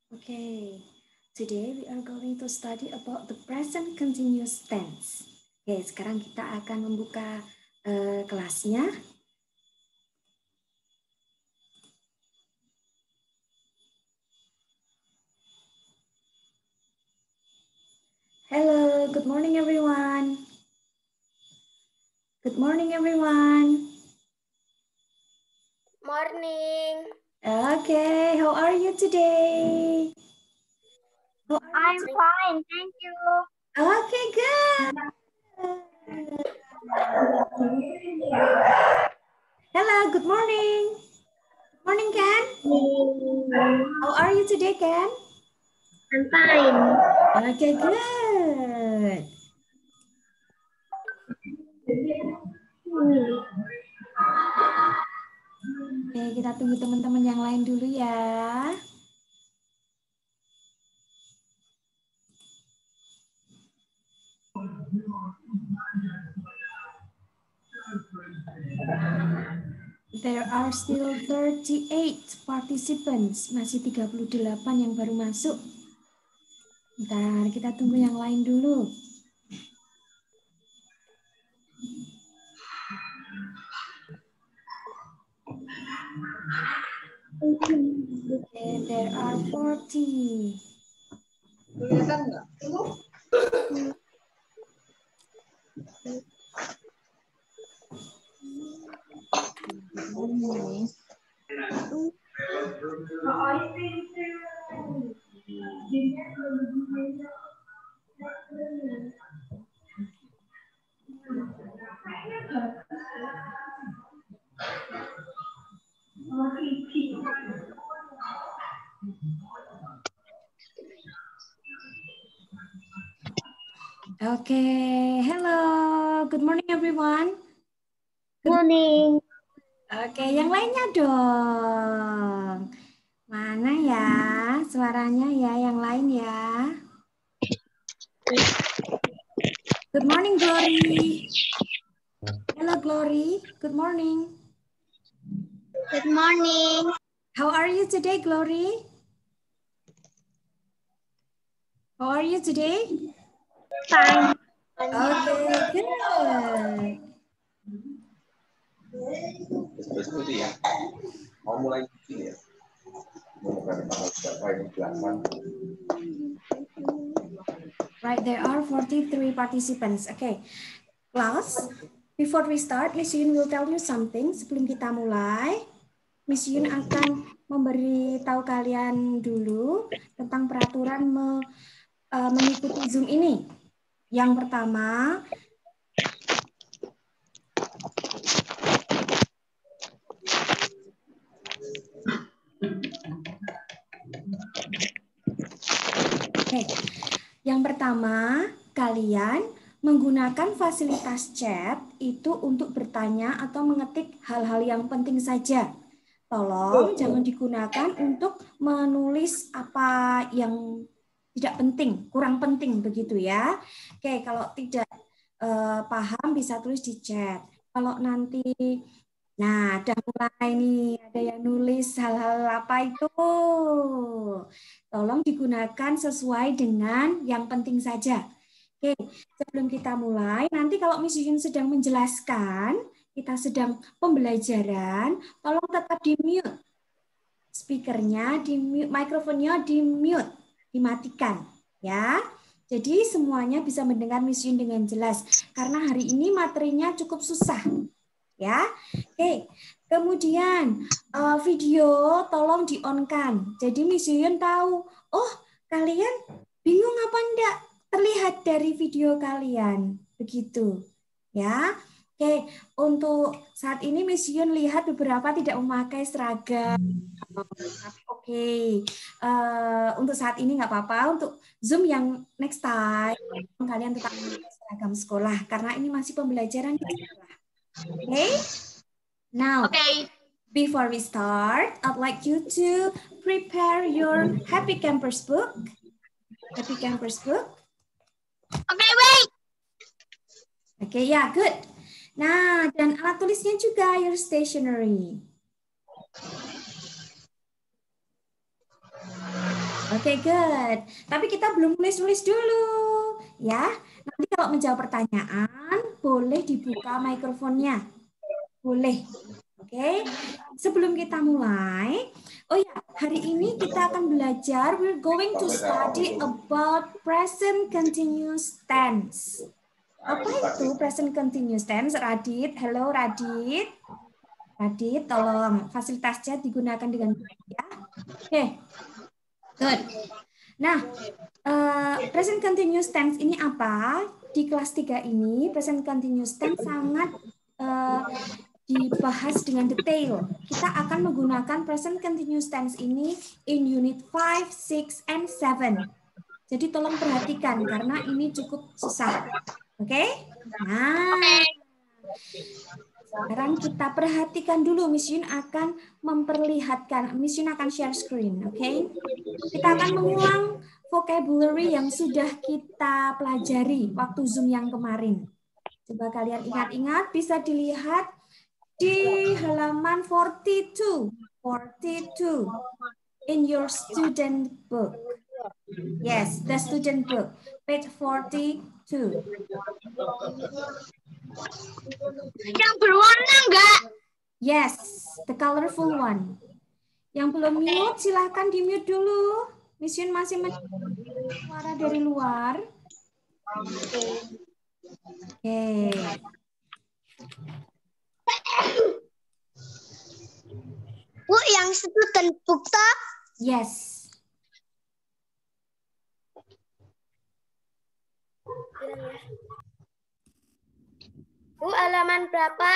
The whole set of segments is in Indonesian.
Okay, today we are going to study about the present continuous tense. Oke, sekarang kita akan membuka kelasnya. Hello, good morning everyone. Good morning everyone. Morning. Okay, how are you today? I'm fine, thank you. Okay, good. Hello, good morning. Good morning, Ken. How are you today, Ken? I'm fine. Okay, good. Oke, kita tunggu teman-teman yang lain dulu ya. There are still 38 participants. Masih 38 yang baru masuk. Bentar, kita tunggu yang lain dulu. Okay, there are 40. Kelihatan nggak? Okay, hello. Good morning everyone. Good morning. Oke, yang lainnya dong. Mana ya suaranya ya yang lain ya? Good morning, Glory. Hello, Glory. Good morning. Good morning. How are you today, Glory? How are you today? Fine. Okay, good. Ya. Mau mulai ya. Right, there are 43 participants. Okay, class, before we start, Miss Yun will tell you something. Sebelum kita mulai, Miss Yun akan memberi tahu kalian dulu tentang peraturan mengikuti Zoom ini. Yang pertama, yang pertama, kalian menggunakan fasilitas chat itu untuk bertanya atau mengetik hal-hal yang penting saja. Tolong jangan digunakan untuk menulis apa yang tidak penting, kurang penting begitu ya. Oke, kalau tidak paham bisa tulis di chat. Kalau nanti, nah udah mulai nih, ada yang nulis hal-hal apa itu. Tolong digunakan sesuai dengan yang penting saja. Oke, sebelum kita mulai, nanti kalau Miss Yun sedang menjelaskan, kita sedang pembelajaran, tolong tetap di mute. Speakernya di mute, mikrofonnya di mute, dimatikan ya. Jadi semuanya bisa mendengar Miss Yun dengan jelas karena hari ini materinya cukup susah. Ya. Oke. Kemudian video tolong di-on-kan. Jadi Miss Yun tahu, oh, kalian bingung apa enggak? Terlihat dari video kalian. Begitu. Ya. Oke, untuk saat ini Miss Yun lihat beberapa tidak memakai seragam. Tapi oke, untuk saat ini nggak apa-apa. Untuk Zoom yang next time kalian tetap memakai seragam sekolah karena ini masih pembelajaran di sekolah. Okay? Now, before we start, I'd like you to prepare your Happy Campers book. Happy Campers book. Okay, wait. Okay, yeah, good. Nah, dan alat tulisnya juga, your stationery. Oke, good. Tapi kita belum nulis-nulis dulu, ya. Nanti kalau menjawab pertanyaan, boleh dibuka mikrofonnya. Boleh. Oke. Sebelum kita mulai, oh ya, hari ini kita akan belajar, we're going to study about present continuous tense. Apa itu present continuous tense, Radit? Halo, Radit. Radit, tolong fasilitasnya digunakan dengan baik ya. Oke. Good. Nah, present continuous tense ini apa? Di kelas 3 ini, present continuous tense sangat dibahas dengan detail. Kita akan menggunakan present continuous tense ini in unit 5, 6, and 7. Jadi tolong perhatikan karena ini cukup susah. Oke? Nah, sekarang kita perhatikan dulu. Miss Yun akan memperlihatkan, Miss Yun akan share screen, oke? Kita akan mengulang vocabulary yang sudah kita pelajari waktu Zoom yang kemarin. Coba kalian ingat-ingat, bisa dilihat di halaman 42 in your student book. Yes, the student book, page 42. Yang berwarna enggak? Yes, the colorful one. Yang belum mute, silahkan di-mute dulu. Miss Yun masih mendengar suara dari luar. Oke. Bu, yang student book toh? Yes. Bu, halaman berapa?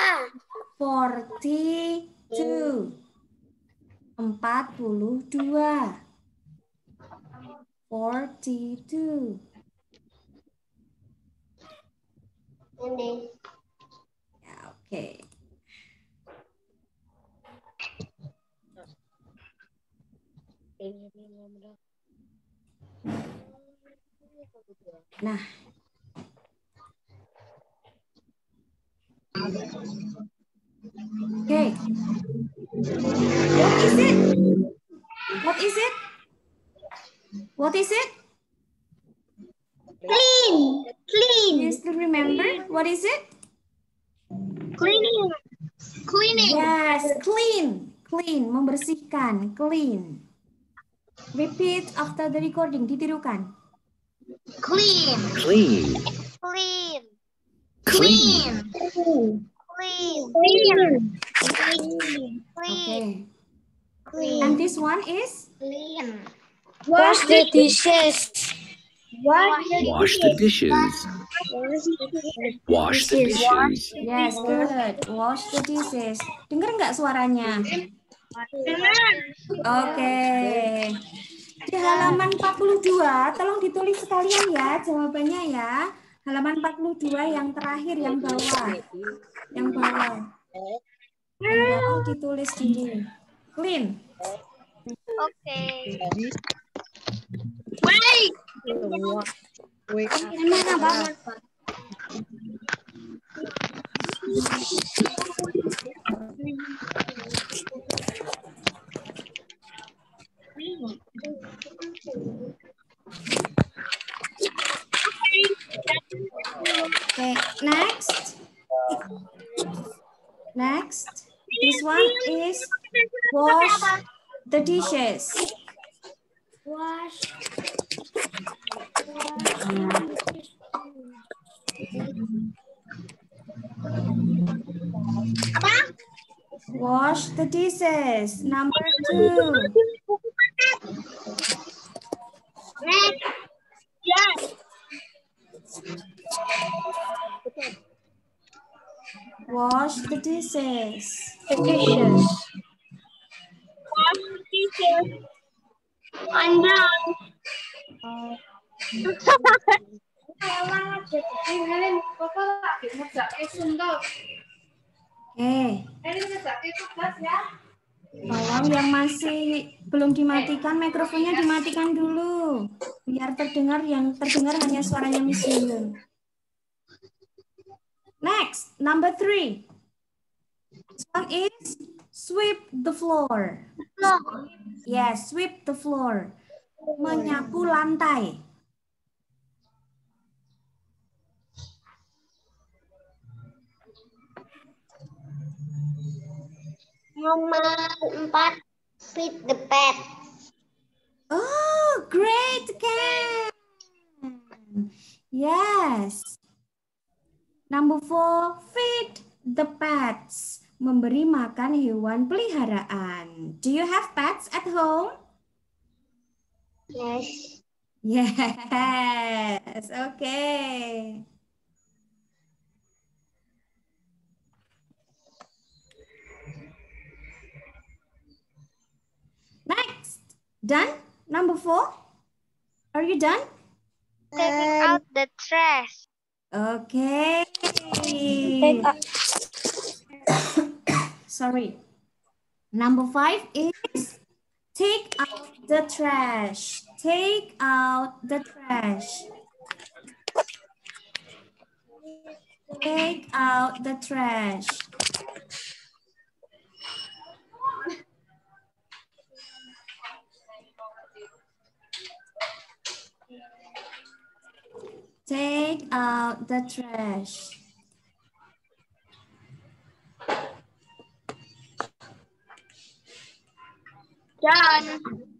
42. 42. 42. Ini. Ya, oke. Nah. Okay. What is it? What is it? What is it? Clean. Clean. Do you still remember? What is it? Cleaning. Cleaning. Yes, clean. Clean, membersihkan. Clean. Repeat after the recording. Ditirukan. Clean. Clean. Clean. Clean. Clean. Okay. And this one is? Clean. Wash the dishes. Wash the dishes. Wash the dishes. Yes, good. Wash the dishes. Dengar nggak suaranya? Oke. Di halaman 42, tolong ditulis sekalian ya jawabannya ya. Halaman 42 yang terakhir, yang bawah. Yang bawah. Yang bawah ditulis dulu. Clean. Oke. Wait. Gimana banget, Pak? Okay, next. Next. This one is wash the dishes. Wash. Apa? Wash the dishes. Number 2. Next. Yes. Wash the dishes. The dishes. Wash the dishes. I'm done. Tolong yang masih belum dimatikan, mikrofonnya dimatikan dulu. Biar terdengar, yang terdengar hanya suaranya Miss Yun. Next, number 3. This one is sweep the floor. Yes, sweep the floor. menyapu lantai. Nomor 4, feed the pet. Oh, great, Ken. Yes. Number 4, feed the pets. Memberi makan hewan peliharaan. Do you have pets at home? Yes. Yes. Okay. Next. Done? Number 4? Are you done? Taking out the trash. Okay. Sorry. Number 5 is take out the trash. Take out the trash. Take out the trash. Take out the trash. Done.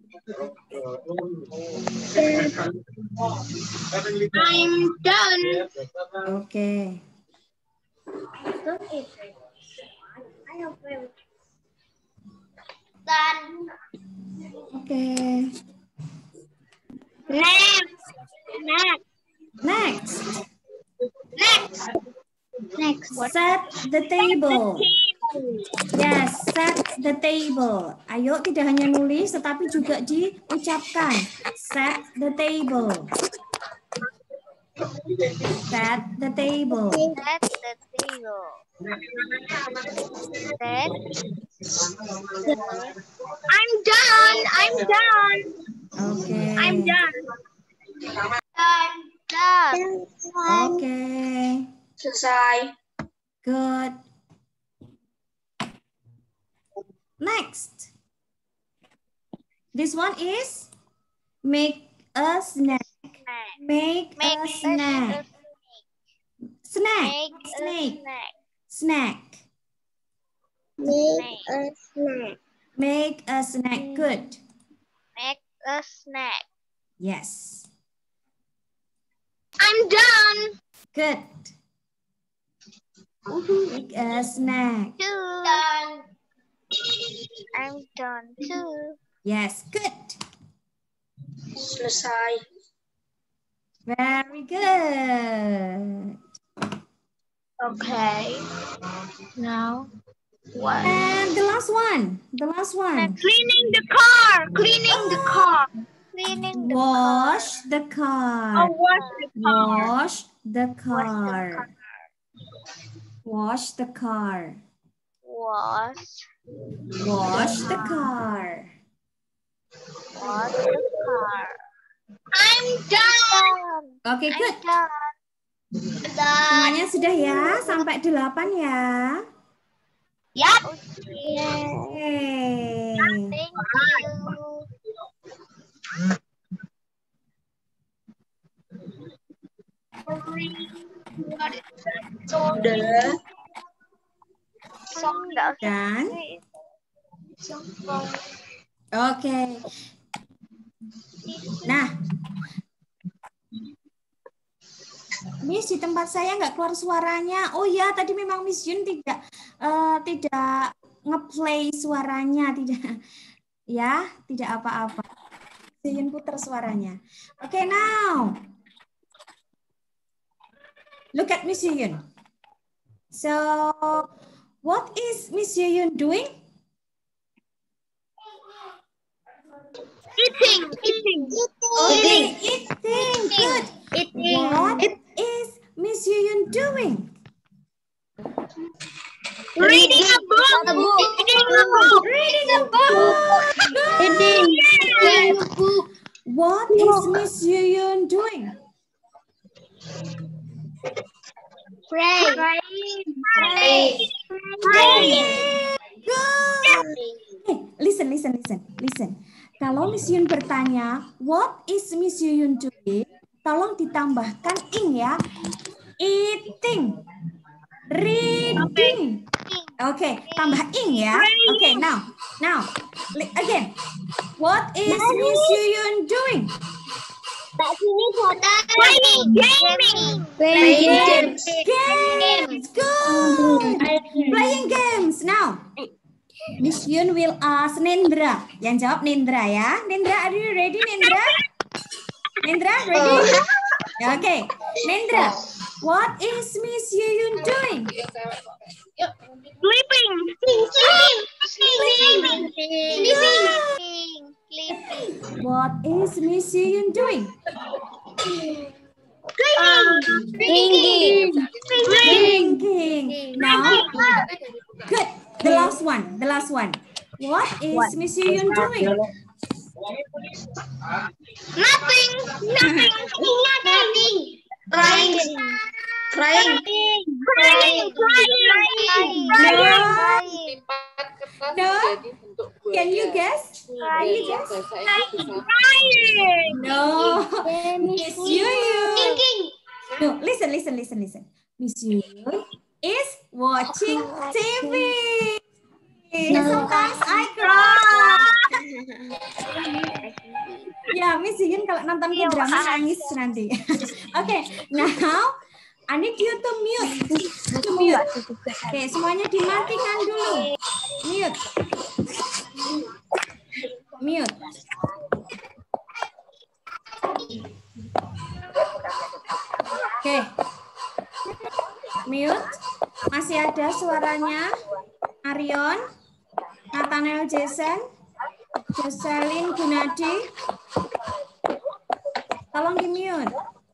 I'm done. Okay. Done. Okay. Next. Next. Set Set the table. Yes, set the table. Ayo tidak hanya nulis tetapi juga diucapkan. Set the table. Set the table. Set the table. Set. I'm done. Okay. Done. Okay. Selesai. Good. Next. This one is make a snack. Make a snack. Snack. Snack. Make a snack. Good. Make a snack. Yes. I'm done. Good. Make a snack. Done. I'm done too. Yes, good. Selesai. Very good. Okay. Now what? And the last one. The last one. Cleaning the car. Cleaning the car. Wash the car. Wash the car. Wash the car. Wash the car. Wash. Wash the car. Wash the car. I'm done. Oke, good. Done. Semuanya sudah ya? Sampai 8 ya? Yap. Okay. Thank you. Sudah. Dan oke. Nah, Miss di tempat saya nggak keluar suaranya. Oh ya, tadi memang Miss Yun tidak ngeplay suaranya, tidak ya, tidak apa-apa. Miss Yun putar suaranya. Oke, now look at Miss Yun. So, what is Miss Yun doing? Eating. Okay, eating. Good. Eating. What is Miss Yun doing? Reading a book. Reading a book. Good. What is Miss Yun doing? Pray. Good. Hey, listen. Kalau Miss Yun bertanya, what is Miss Yun doing? Tolong ditambahkan ing ya. Eating, reading. Oke, tambah ing ya. Oke, now again. What is Miss Yun doing? Playing games. Games. Good. Playing games. Now, Miss Yun will ask Nendra. Yang jawab Nendra ya. Nendra, are you ready, Nendra? Nendra, ready? Okay. Nendra, what is Miss Yun doing? What is Miss Yun doing? Drinking. Now, good. The last one. What is Miss Yun doing? Nothing. Crying. No. Can you guess? No. Miss Yun. No. Listen. Miss Yun is watching TV. Sometimes I cry. Ya, Miss Yun kalau nonton drama nangis nanti. Okay, now I need you to mute. Oke, semuanya dimatikan dulu. Mute. Oke. Mute. Masih ada suaranya. Arion, Nathaniel Jason, Jocelyn Gunadi. Tolong di-mute.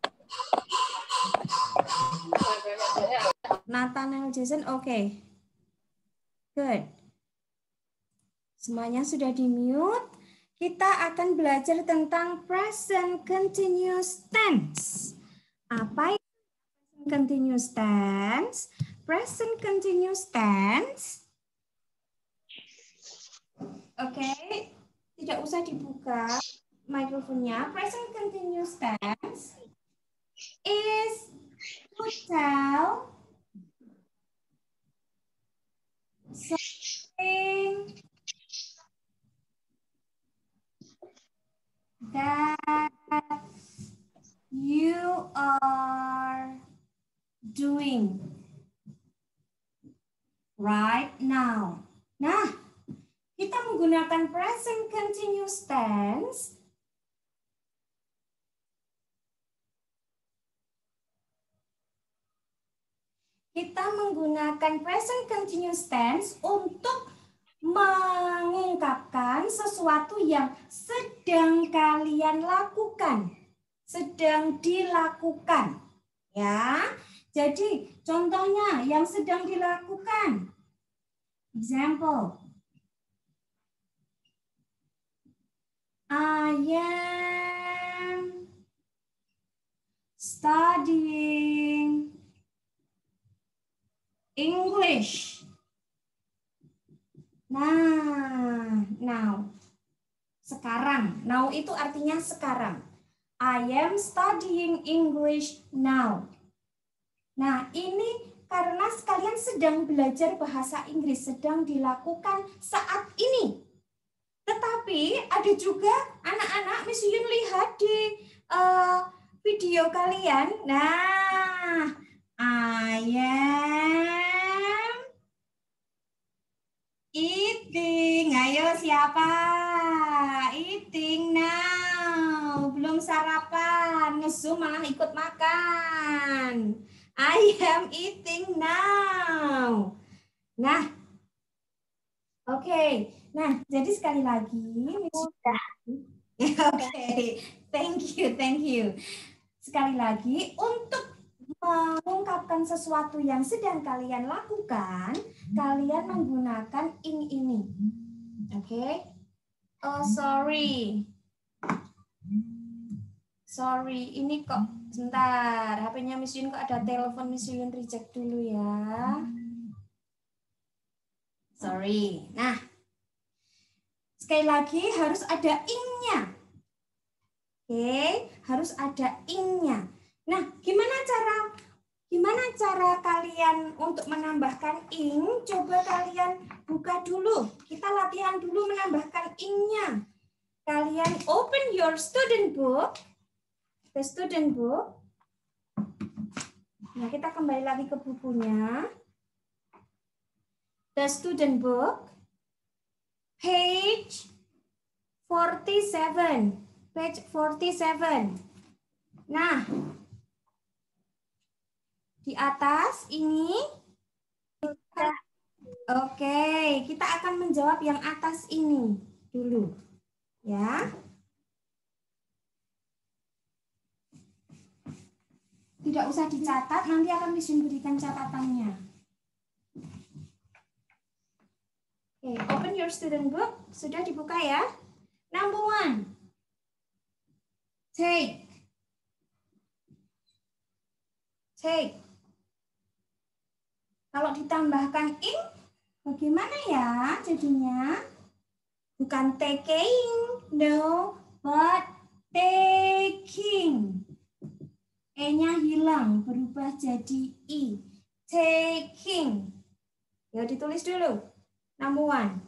Nathaniel Jason, oke. Good. Semuanya sudah di-mute. Kita akan belajar tentang present continuous tense. Apa itu continuous tense? Present continuous tense. Oke, tidak usah dibuka mikrofonnya. Present continuous tense is to tell something that you are doing right now. Nah, kita menggunakan present continuous tense untuk mengungkapkan sesuatu yang sedang kalian lakukan, sedang dilakukan. Ya, jadi contohnya yang sedang dilakukan. Example. I am studying English. Nah, now. Sekarang. Now itu artinya sekarang. I am studying English now. Nah, ini karena kalian sedang belajar bahasa Inggris, sedang dilakukan saat ini. Tetapi ada juga anak-anak, Miss Yun lihat di video kalian. Nah, I am eating. Ayo siapa? Eating now. Belum sarapan, nge-zoom malah ikut makan. I am eating now. Nah, oke. Nah, jadi sekali lagi, Oke, thank you. Sekali lagi, untuk mengungkapkan sesuatu yang sedang kalian lakukan, kalian menggunakan ing ini. Oke? Oh, sorry, ini kok sebentar, HP-nya Miss Yun kok ada telepon, Miss Yun reject dulu ya. Sorry. Nah, Sekali lagi harus ada ing-nya. Oke, harus ada ing-nya. Nah, gimana cara kalian untuk menambahkan ing? Coba kalian buka dulu. Kita latihan dulu menambahkan ing-nya. Kalian open your student book. The student book. Nah, kita kembali lagi ke bukunya. The student book. Page 47. Page 47. Nah, di atas ini. Oke, kita akan menjawab yang atas ini dulu. Ya. Tidak usah dicatat, nanti akan berikan catatannya. Oke, open your student book. Sudah dibuka ya? Number 1. Take. Kalau ditambahkan ing, bagaimana ya jadinya? Bukan taking, no, but taking. E-nya hilang, berubah jadi I. Taking. Ya, ditulis dulu. Number 1.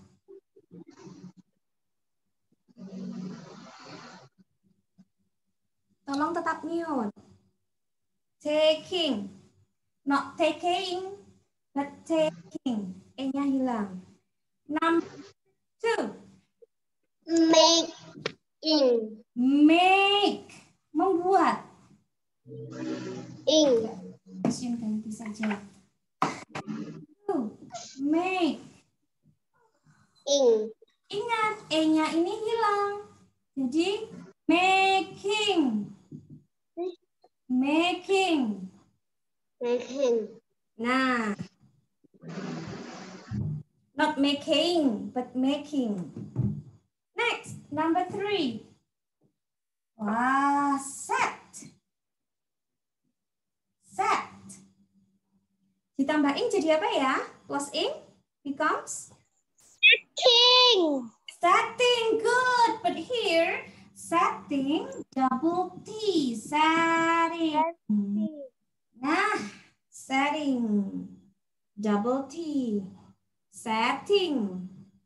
Tolong tetap mute. Taking. Not taking, but taking. E-nya hilang. Number 2. Making. Make. Membuat. Ing. Ganti saja. Make. Ing. Ingat, E-nya ini hilang. Jadi, making. Making. Making. Nah. Not making, but making. Next, number 3. Wah, set. Set. Ditambah ing jadi apa ya? Plus ing becomes? King. Setting, good. But here, setting, double T. Setting. Nah, setting. Double T. Setting.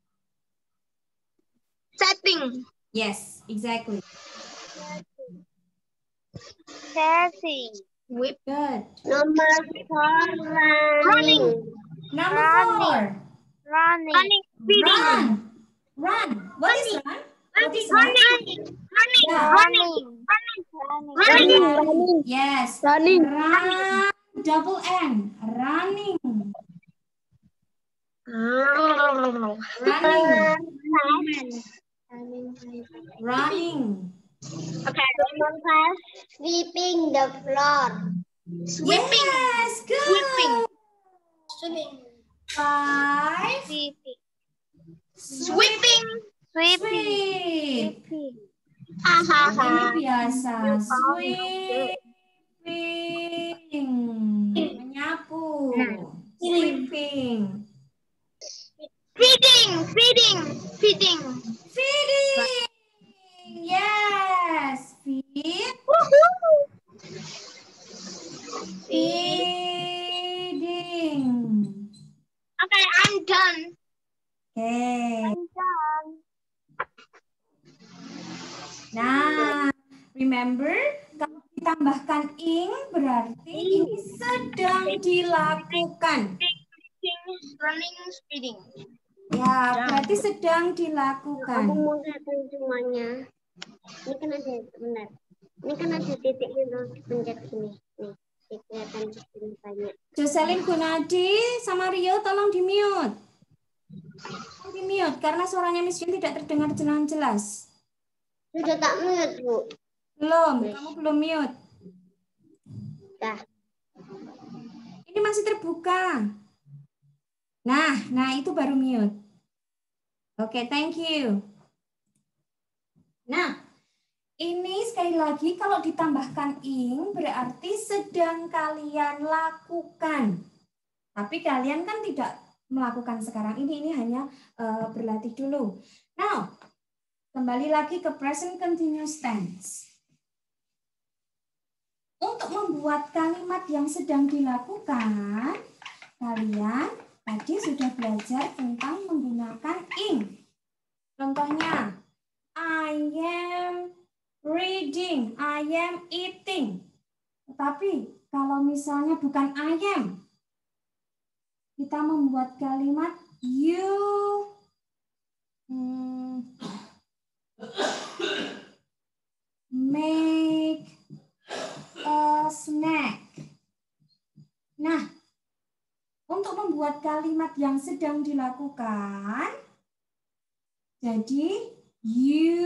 Setting. Yes, exactly. Setting. Whip. Good. Number 4. Running. Number 4. Running. Run. Run. What is run? What is run? Yeah. Running. Yes. Running. Run. Double N. Running. Running. Okay. Number 5. Sweeping the floor. Sweeping. Yes, good. Sweeping. 5. Sweeping. Sweep. Ini biasa. Sweeping. Menyapu. Sweeping. Feeding. Feeding. Yes. Feed. Feeding. Okay, I'm done. Okay. Nah, remember kalau ditambahkan ing berarti ini sedang dilakukan. Running, speeding. Ya, berarti sedang dilakukan. Aku mau catat semuanya. Ini kan ada, benar. Ini kan ada titik itu pencet sini. Nih, kelihatan di sini banyak. Jocelyn Gunadi sama Rio tolong di-mute. Di-mute karena suaranya Miss Jun tidak terdengar dengan jelas. Sudah tak mute, Bu. Belum, kamu belum mute. Dah. Ini masih terbuka. Nah itu baru mute. Oke, thank you. Nah, ini sekali lagi kalau ditambahkan ing berarti sedang kalian lakukan. Tapi kalian kan tidak melakukan sekarang ini hanya berlatih dulu. Now, kembali lagi ke present continuous tense. Untuk membuat kalimat yang sedang dilakukan, kalian tadi sudah belajar tentang menggunakan ing. Contohnya, I am reading, I am eating. Tetapi kalau misalnya bukan I am, kita membuat kalimat you make a snack. Nah, untuk membuat kalimat yang sedang dilakukan, jadi you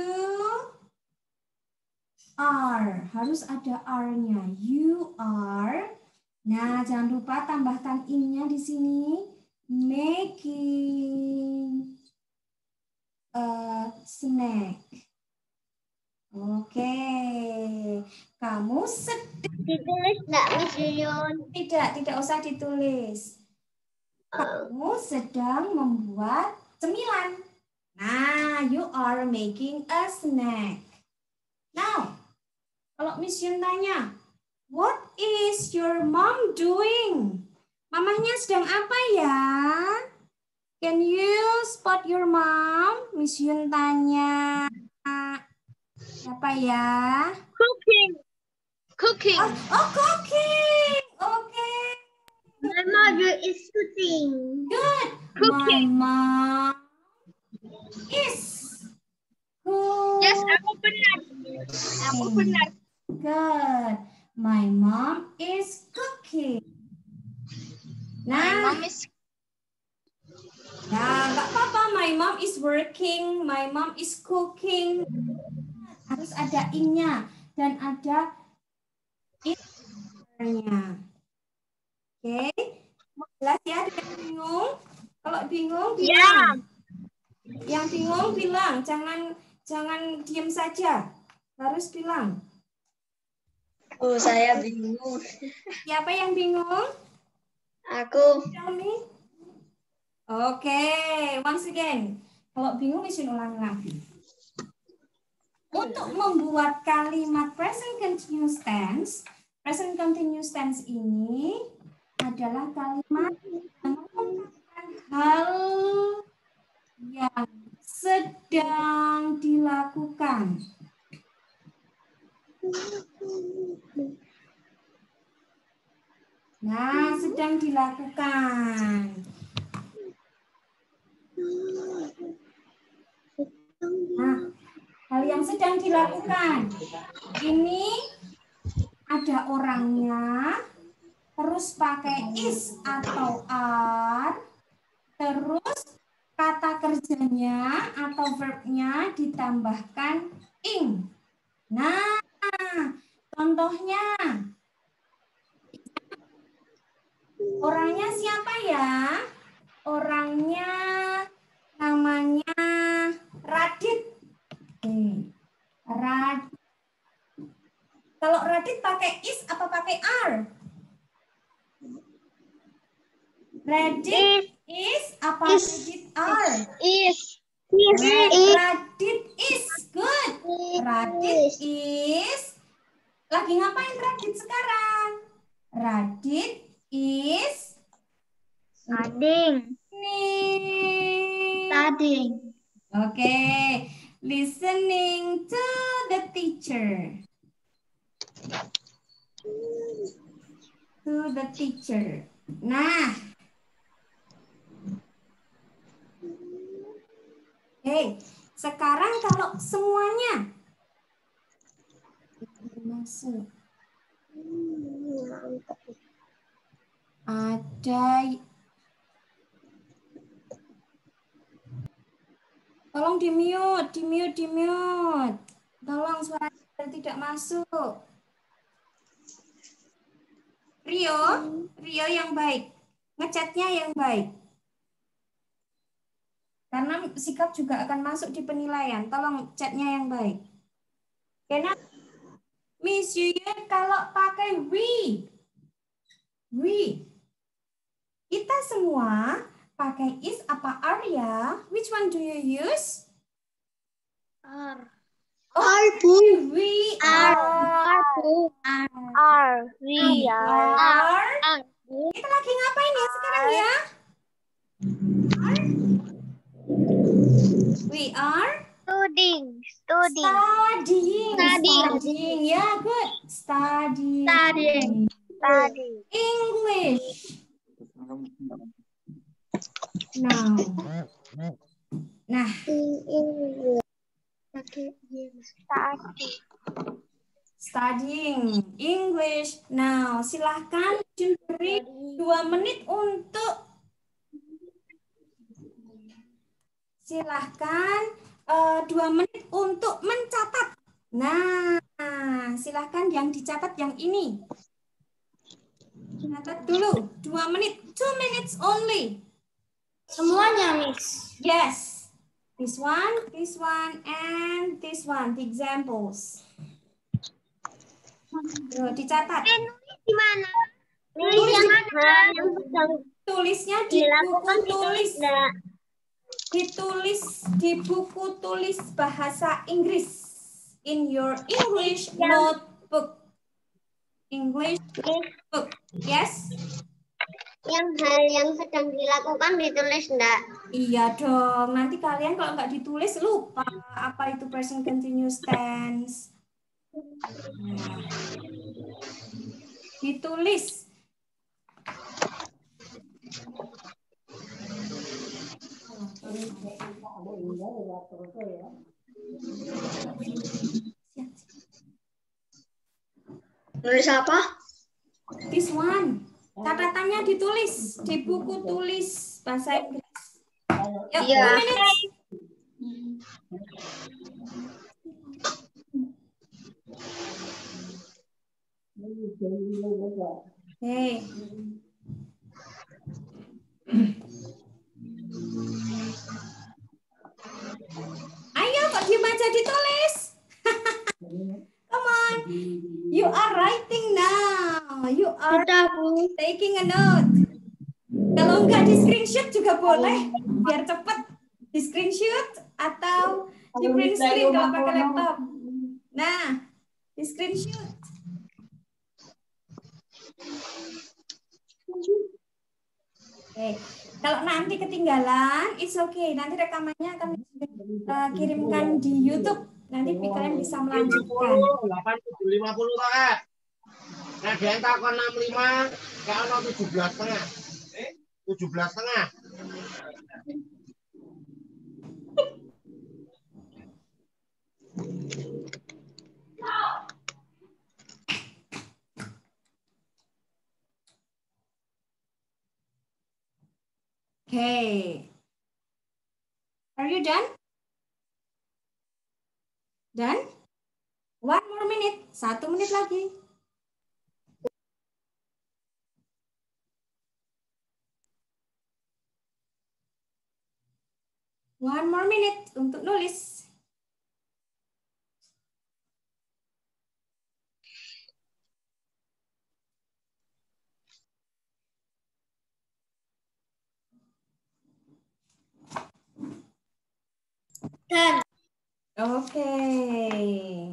are, harus ada are-nya. You are. Nah, jangan lupa tambahkan ing-nya di sini. Making a snack. Oke. Kamu sedang... Ditulis enggak, Miss Yuyun? Tidak usah ditulis. Kamu sedang membuat cemilan. Nah, you are making a snack. Now, kalau Miss Yun tanya, what is your mom doing? Mamahnya sedang apa ya? Can you spot your mom? Miss Yun tanya. Apa ya? Cooking. Cooking. Oh, cooking. Okay. My mother is cooking. Good. Cooking. My mom is cooking. Yes, aku benar. Aku benar. Good. My mom is cooking. My Nah, mom is nah, nggak apa-apa. My mom is working. My mom is cooking. Harus ada ing-nya dan ada ing-nya. Oke, jelas ya? Ada yang bingung? Kalau bingung bilang. Yang bingung bilang. Jangan diem saja. Harus bilang. Oh, saya bingung. Siapa yang bingung? Aku. Tell me. Oke, once again. Kalau bingung, bisa ulang lagi. Untuk membuat kalimat present continuous tense ini adalah kalimat yang mengungkapkan hal yang sedang dilakukan. Nah, sedang dilakukan. Nah, hal yang sedang dilakukan. Ini ada orangnya, terus pakai is atau are, terus kata kerjanya atau verbnya ditambahkan ing. Nah, contohnya, orangnya siapa ya? Orangnya namanya Radit. Radit. Kalau Radit pakai is apa pakai are? Radit is apa Radit are? is. Radit is. Good. Radit is. Lagi ngapain Radit sekarang? Radit is Studying. Studying. Okay. Listening to the teacher. To the teacher. Nah. Oke, sekarang kalau semuanya masuk. Ada. Tolong di-mute. Tolong suara tidak masuk. Rio yang baik. Ngechatnya yang baik. Karena sikap juga akan masuk di penilaian. Tolong chatnya yang baik. Karena Miss Yuyun kalau pakai we, kita semua pakai is apa are ya? Which one do you use? We are. Kita lagi ngapain ya sekarang ya? We are Studying. Studying. Yeah, good. Studying. English. Nah. Studying English. Now, silahkan beri 2 menit untuk mencatat. Nah, silahkan yang dicatat yang ini. Catat dulu 2 menit, 2 minutes only. Semuanya, Miss. Yes. This one, and this one. The examples. Dicatat. Di mana? Tulisnya di buku tulis. Ditulis di buku tulis bahasa Inggris. In your English notebook. English book. Yes? Yang hal yang sedang dilakukan ditulis enggak? Iya dong. Nanti kalian kalau nggak ditulis lupa apa itu present continuous tense. Ditulis. Nulis apa? This one. Catatannya ditulis di buku tulis bahasa Inggris. Yuk, Iya. 2 minutes. Hey. Ayo, kok diem aja ditulis? Come on. You are writing now. You are taking a note. Kalau enggak di screenshot juga boleh. Biar cepet. Di screenshot atau di print screen kalau pakai laptop. Nah, di screenshot. Oke. Kalau nanti ketinggalan, it's okay. Nanti rekamannya akan kirimkan di YouTube. Nanti kalian bisa melanjutkan. 850 Kak. Nah, dia takon 65, kayak ono 17,5. 17,5. Okay. Are you done? Done? 1 more minute. 1 menit lagi. One more minute untuk nulis. Dan Okay.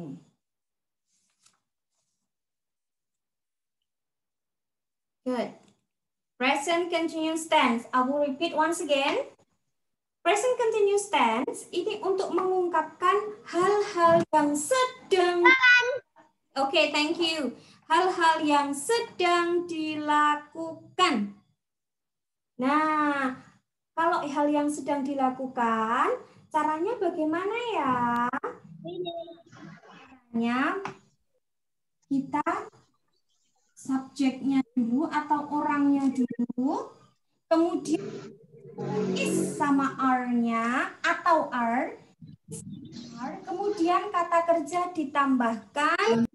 Good. Present continuous tense. I will repeat once again. Present continuous tense ini untuk mengungkapkan hal-hal yang sedang. Okay, thank you. Hal-hal yang sedang dilakukan. Nah, kalau hal yang sedang dilakukan, caranya bagaimana ya? Caranya kita subjeknya dulu atau orangnya dulu, kemudian is sama are-nya atau are, kemudian kata kerja ditambahkan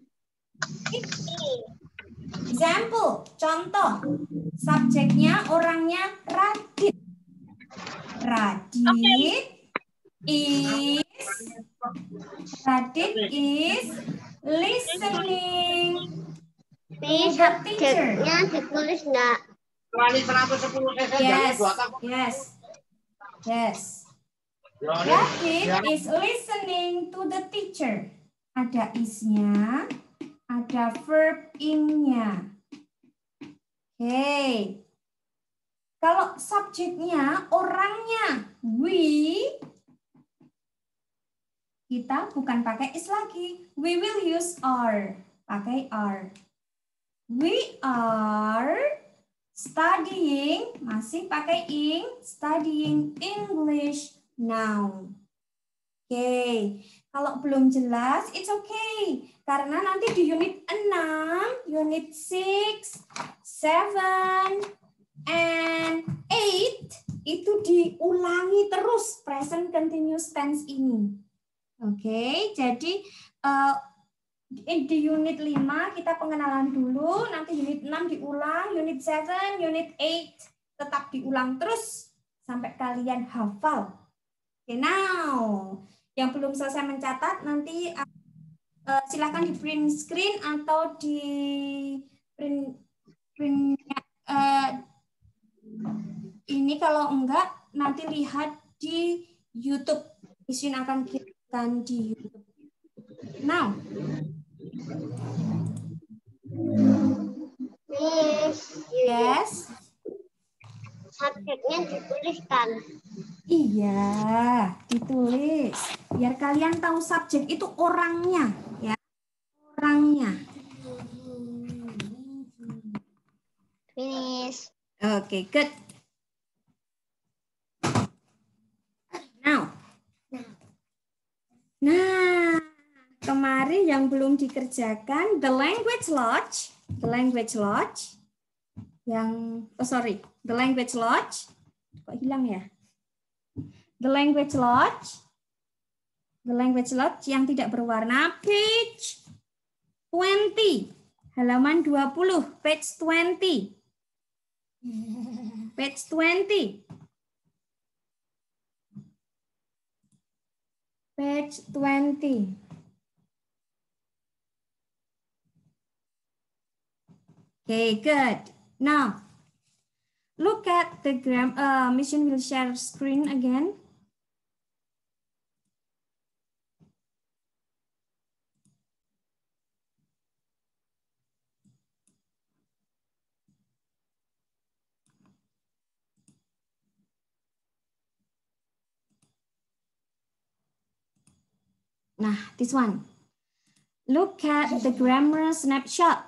example, contoh, subjeknya orangnya Radit. Radit is listening. subjeknya ditulis enggak? Wali 110 cc Yes, jangan buat apa? yes. David is listening to the teacher. Ada is-nya, ada verb in-nya. Oke. Kalau subjeknya, orangnya, we, kita bukan pakai is lagi. We will use are. Pakai are. We are studying, masih pakai ing, studying English now. Oke, kalau belum jelas, it's okay. Karena nanti di unit 6, unit 6, 7, and 8, itu diulangi terus present continuous tense ini. Oke, jadi di unit 5 kita pengenalan dulu, nanti unit 6 diulang, unit 7, unit 8 tetap diulang terus sampai kalian hafal. Oke, now yang belum selesai mencatat nanti silakan di print screen atau di print ini, kalau enggak nanti lihat di YouTube. Isin akan kirimkan di YouTube. Now, yes. Subjeknya dituliskan. Iya, ditulis. Biar kalian tahu subjek itu orangnya, ya. Orangnya. Finish. Oke, good. Nah, kemarin yang belum dikerjakan the language lodge yang the language lodge kok hilang ya? The language lodge yang tidak berwarna, page 20, halaman 20, page 20. Page 20. Page 20. Okay, good. Now, look at the Mission will share screen again. Nah, this one. Look at the grammar snapshot.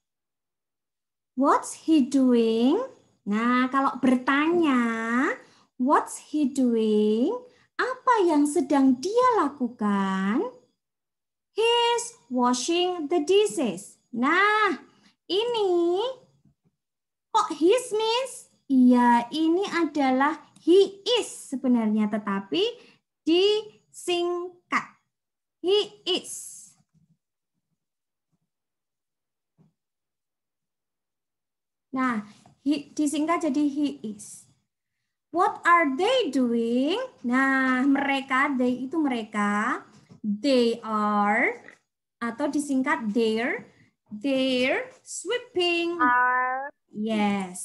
What's he doing? Nah, kalau bertanya, what's he doing? Apa yang sedang dia lakukan? He's washing the dishes. Nah, ini kok his means? Iya, ini adalah he is sebenarnya, tetapi disingkat. He is. Nah, disingkat jadi he is. What are they doing? Nah, mereka, they itu mereka. They are, atau disingkat they're sweeping. Yes.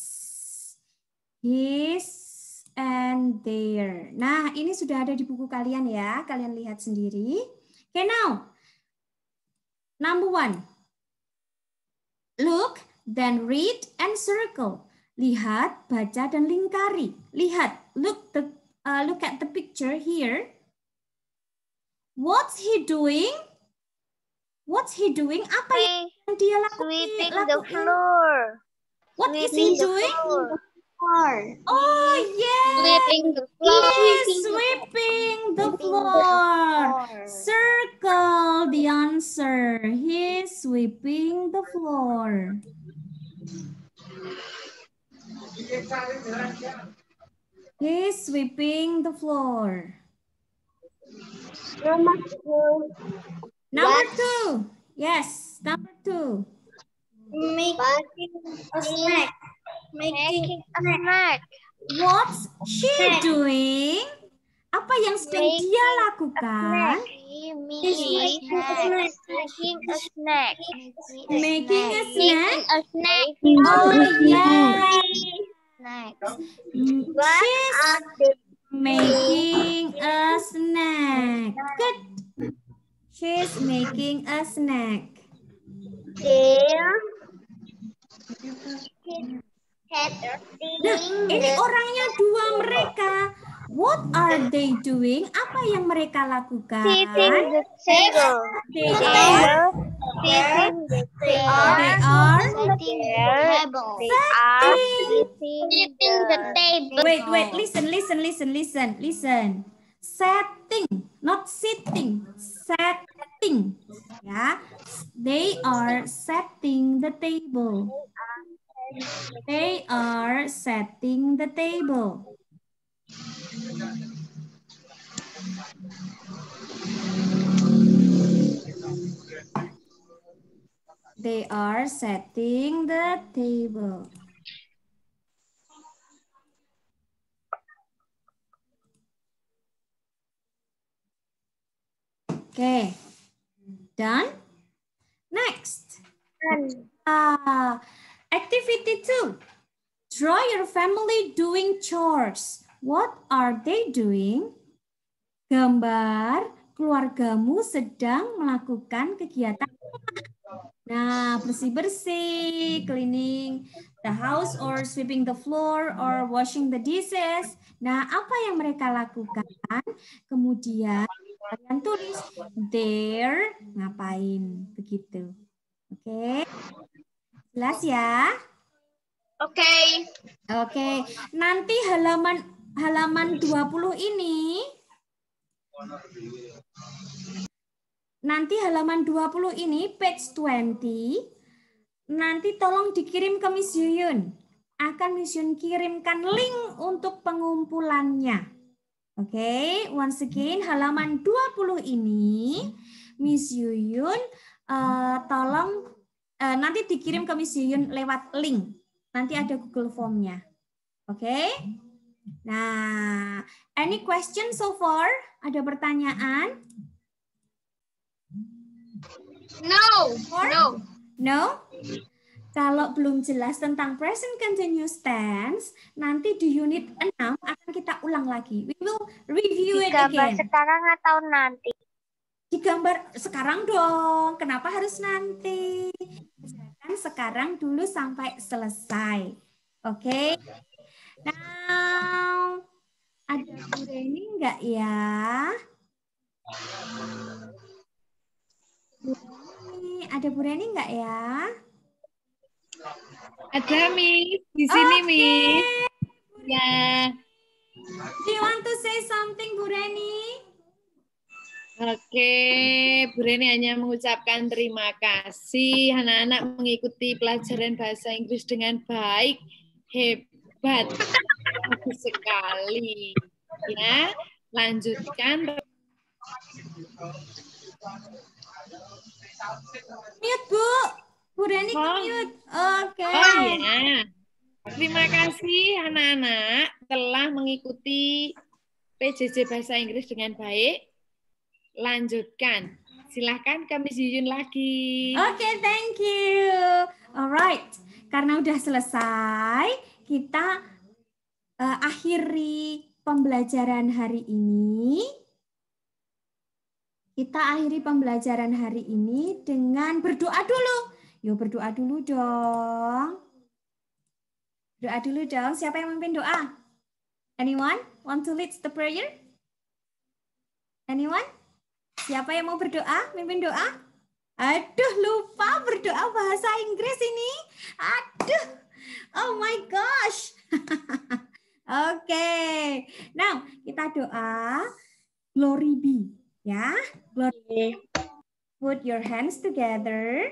His and their. Nah, ini sudah ada di buku kalian ya. Kalian lihat sendiri. Okay, now, number 1. Look, then read and circle. Lihat, baca, dan lingkari. Lihat, look at the picture here. What's he doing? What's he doing? Apa yang dia lakukan? Sweeping the floor. What is he doing? Oh, yes. Sweeping the floor. He's sweeping the floor. Circle the answer. He's sweeping the floor. He's sweeping the floor. Number 2. Yes, number 2. Making a snack. Making a snack. What's she doing? Apa yang sedang dia lakukan? Making a snack. Making a snack? A snack. Oh, yes. Snack. She's Making a snack. Good. She's making a snack. Nah, ini orangnya dua mereka. What are they doing? Apa yang mereka lakukan? Sitting the table. They are They are sitting the table. Wait, listen. Setting, not sitting. Setting. Ya. They are setting the table. They are setting the table. They are setting the table. Okay, done. Next. Activity 2. Draw your family doing chores. What are they doing? Gambar keluargamu sedang melakukan kegiatan. Nah, bersih-bersih, cleaning the house or sweeping the floor or washing the dishes. Nah, apa yang mereka lakukan? Kemudian kalian tulis their ngapain begitu. Oke. Jelas ya? Oke. Nanti halaman 20 ini page 20 nanti tolong dikirim ke Miss Yuyun. Akan Miss Yuyun kirimkan link untuk pengumpulannya. Oke, once again halaman 20 ini Miss Yuyun tolong nanti dikirim ke Miss Yuyun lewat link. Nanti ada Google Form-nya. Oke? Nah, any question so far? Ada pertanyaan? No? Kalau belum jelas tentang present continuous tense, nanti di unit 6 akan kita ulang lagi. We will review it again. Sekarang atau nanti? Digambar sekarang dong. Kenapa harus nanti? Sekarang dulu sampai selesai. Oke. Now, ada Bu Reni enggak ya? Ada Bu Reni enggak ya? Ada, Miss. Di sini, Miss. Ya. Do you want to say something, Bu Reni? Oke, Bu Reni hanya mengucapkan terima kasih. Anak-anak mengikuti pelajaran bahasa Inggris dengan baik. Hebat. Bagus sekali. Ya, lanjutkan. Mute, Bu. Bu Reni mute. Oke. Oh ya. Terima kasih anak-anak telah mengikuti PJJ Bahasa Inggris dengan baik. Lanjutkan. Silahkan kami Yuyun lagi. Oke, thank you. Alright. Karena udah selesai, kita akhiri pembelajaran hari ini. Kita akhiri pembelajaran hari ini dengan berdoa dulu. Yuk berdoa dulu dong. Doa dulu dong. Siapa yang memimpin doa? Anyone want to lead the prayer? Anyone? Siapa yang mau berdoa? Memimpin doa? Aduh, lupa berdoa bahasa Inggris ini. Aduh. Oh my gosh. Oke. Now, kita doa glory be. Ya, glory. Put your hands together.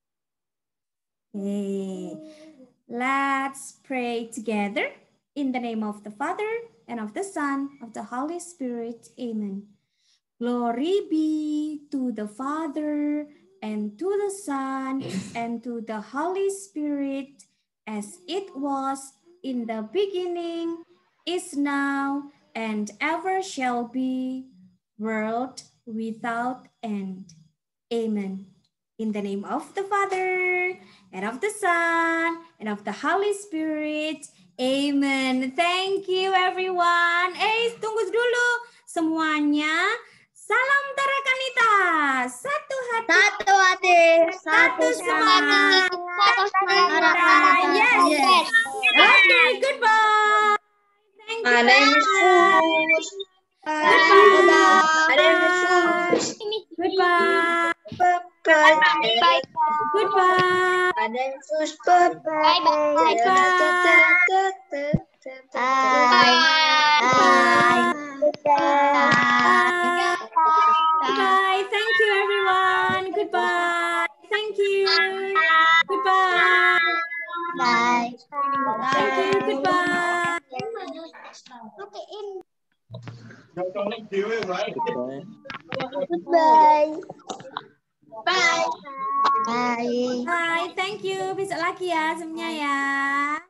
Okay. Let's pray together in the name of the Father and of the Son, of the Holy Spirit. Amen. Glory be to the Father and to the Son and to the Holy Spirit, as it was in the beginning, is now, and ever shall be, world without end. Amen. In the name of the Father, and of the Son, and of the Holy Spirit. Amen. Thank you everyone. Tunggu dulu semuanya. Salam Tarakanita. Satu hati. Satu hati. Satu semangat. Yes. Okay, goodbye. Thank you. Ada yang sus. Ada yang sus. Goodbye. Bye. Goodbye. Ada yang sus. Bye. Goodbye. Thank you everyone. Goodbye. Thank you. Goodbye. Bye. Thank you. Goodbye. Bye. Bye. Thank you. Besok lagi ya semuanya ya.